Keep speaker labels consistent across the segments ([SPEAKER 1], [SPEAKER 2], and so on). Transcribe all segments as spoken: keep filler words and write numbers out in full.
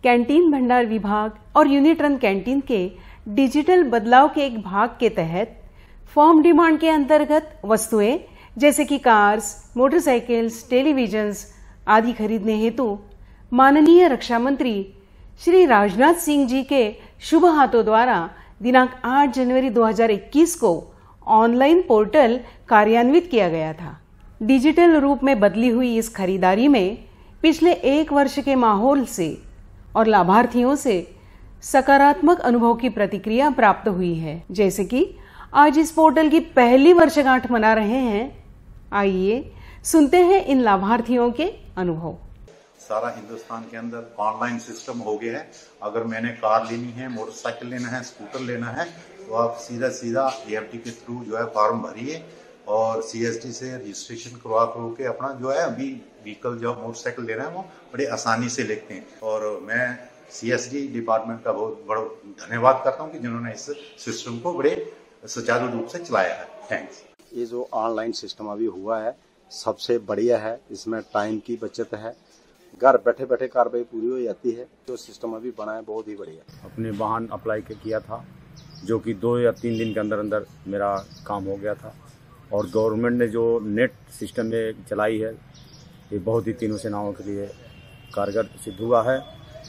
[SPEAKER 1] Canteen भंडार विभाग और यूनिट्रन कैंटीन के डिजिटल बदलाव के एक भाग के तहत फर्म डिमांड के अंतर्गत वस्तुएं जैसे कि कार्स, मोटरसाइकिल्स, टेलीविजन्स आदि खरीदने हेतु माननीय रक्षा मंत्री श्री राजनाथ सिंह जी के शुभ हाथों द्वारा दिनांक आठ जनवरी दो हज़ार इक्कीस को ऑनलाइन पोर्टल कार्यान्वित किया गया था। डिजिटल रूप में बदली हुई इस खरीदारी में पिछले एक वर्ष के माहौल से और लाभार्थियों से सकारात्मक अनुभव की प्रतिक्रिया प्राप्त हुई है। जैसे कि आज इस पोर्टल की पहली वर्षगांठ मना रहे हैं। आइए सुनते हैं इन लाभार्थियों के अनुभव।
[SPEAKER 2] सारा हिंदुस्तान के अंदर ऑनलाइन सिस्टम हो गया है। अगर मैंने कार लेनी है, मोटरसाइकिल लेना है, स्कूटर लेना है, तो आप सीधा सीधा ईएफडी के थ्रू जो है फॉर्म भरिए और सीएसडी से रजिस्ट्रेशन करवा करो के अपना जो है अभी व्हीकल जो मोटरसाइकिल लेना है वो बड़े आसानी से लेते हैं। और मैं सीएसडी डिपार्टमेंट का बहुत बड़ा धन्यवाद करता हूँ कि जिन्होंने इस सिस्टम को बड़े सुचारू रूप से चलाया है। थैंक्स।
[SPEAKER 3] ये जो ऑनलाइन सिस्टम अभी हुआ है सबसे बढ़िया है। इसमें टाइम की बचत है, घर बैठे बैठे कार्रवाई पूरी हो जाती है। जो सिस्टम अभी बना है बहुत ही बढ़िया।
[SPEAKER 4] अपने वाहन अप्लाई किया था जो कि दो या तीन दिन के अंदर अंदर मेरा काम हो गया था। और गवर्नमेंट ने जो नेट सिस्टम में चलाई है ये बहुत ही तीनों सेनाओं के लिए कारगर सिद्ध हुआ है।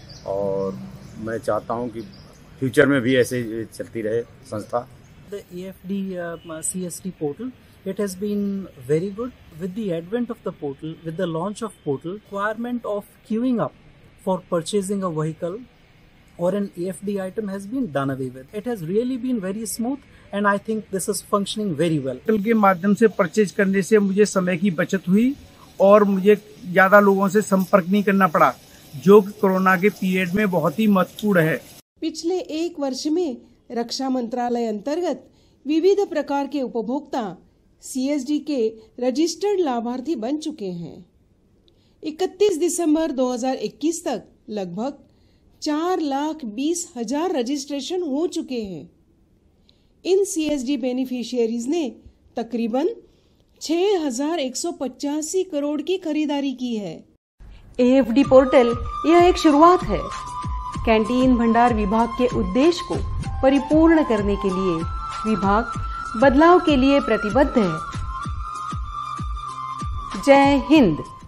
[SPEAKER 4] और मैं चाहता हूं कि फ्यूचर में भी ऐसे चलती रहे संस्था।
[SPEAKER 5] The E F D uh, C S D portal, it has been very good. With the advent of the portal, with the launch of portal, requirement of queuing up for purchasing a vehicle or an E F D item has been done away with. It has really been very smooth and I think this is functioning very well.
[SPEAKER 6] Portal के माध्यम से purchase करने से मुझे समय की बचत हुई और मुझे ज्यादा लोगों से संपर्क नहीं करना पड़ा, जो कोरोना के पीरियड में बहुत ही महत्वपूर्ण है।
[SPEAKER 1] पिछले एक वर्ष में रक्षा मंत्रालय अंतर्गत विविध प्रकार के उपभोक्ता सीएसडी के रजिस्टर्ड लाभार्थी बन चुके हैं। इकतीस दिसंबर दो हज़ार इक्कीस तक लगभग चार लाख बीस हजार रजिस्ट्रेशन हो चुके हैं। इन सीएसडी बेनिफिशियरीज ने तकरीबन छह हजार एक सौ पचासी करोड़ की खरीदारी की है। एएफडी पोर्टल यह एक शुरुआत है। कैंटीन भंडार विभाग के उद्देश्य को परिपूर्ण करने के लिए विभाग बदलाव के लिए प्रतिबद्ध है। जय हिंद।